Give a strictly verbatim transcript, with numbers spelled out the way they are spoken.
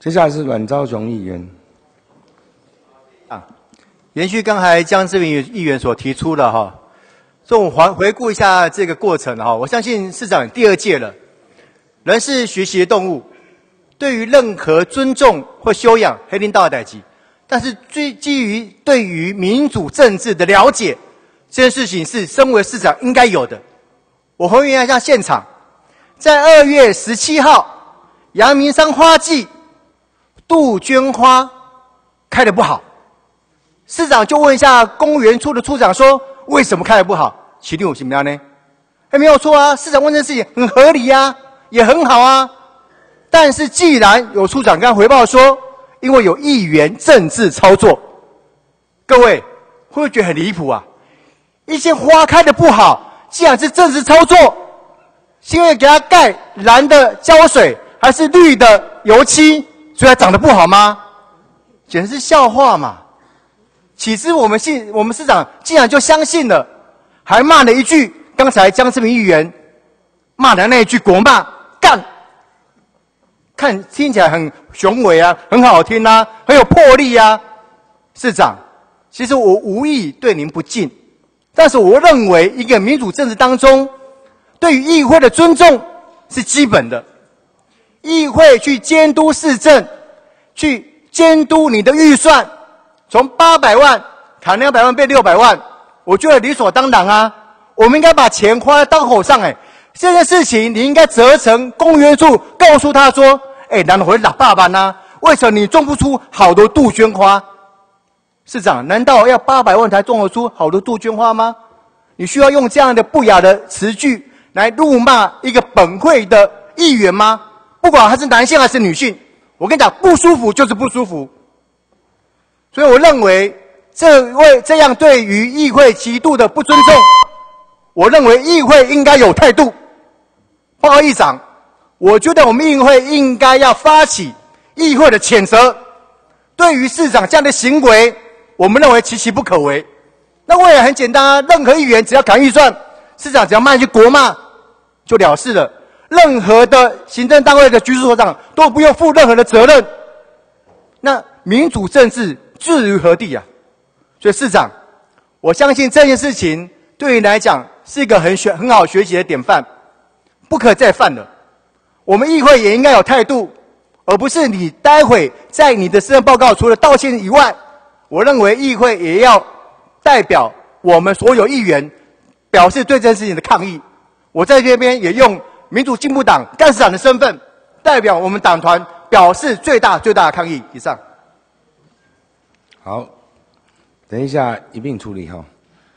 接下来是阮昭雄议员。 啊，延续刚才江志明议员所提出的哈，所以我回回顾一下这个过程哈，我相信市长第二届了，人是学习的动物，对于任何尊重或修养，黑领导的代际，但是最基于对于民主政治的了解，这件事情是身为市长应该有的。我还原一下现场，在二月十七号，阳明山花季。 杜鹃花开得不好，市长就问一下公园处的处长说：“为什么开得不好？”起定有什么样呢？还没有错啊，市长问这事情很合理啊，也很好啊。但是既然有处长跟他回报说，因为有议员政治操作，各位会不会觉得很离谱啊？一些花开得不好，既然是政治操作，是因为给它盖蓝的胶水还是绿的油漆？ 所以它长得不好吗？简直是笑话嘛！岂知我们信我们市长竟然就相信了，还骂了一句刚才江志明议员骂的那一句国骂干，看听起来很雄伟啊，很好听啊，很有魄力啊。市长，其实我无意对您不敬，但是我认为一个民主政治当中，对于议会的尊重是基本的。 议会去监督市政，去监督你的预算，从八百万砍两百万变六百万，我觉得理所当然啊。我们应该把钱花在刀口上，哎，这件事情你应该责成公园处，告诉他说，哎，难道会打爸爸呢？为什么你种不出好的杜鹃花？市长，难道要八百万才种得出好的杜鹃花吗？你需要用这样的不雅的词句来辱骂一个本会的议员吗？ 不管他是男性还是女性，我跟你讲，不舒服就是不舒服。所以我认为，这位这样对于议会极度的不尊重，我认为议会应该有态度。报告议长，我觉得我们议会应该要发起议会的谴责。对于市长这样的行为，我们认为其其不可为。那未来很简单啊，任何议员只要砍预算，市长只要骂一句国骂，就了事了。 任何的行政单位的局处所长都不用负任何的责任，那民主政治置于何地啊？所以市长，我相信这件事情对你来讲是一个很学很好学习的典范，不可再犯了。我们议会也应该有态度，而不是你待会在你的施政报告除了道歉以外，我认为议会也要代表我们所有议员表示对这件事情的抗议。我在这边也用。 民主进步党干事长的身份，代表我们党团表示最大最大的抗议。以上。 好，等一下一并处理哈。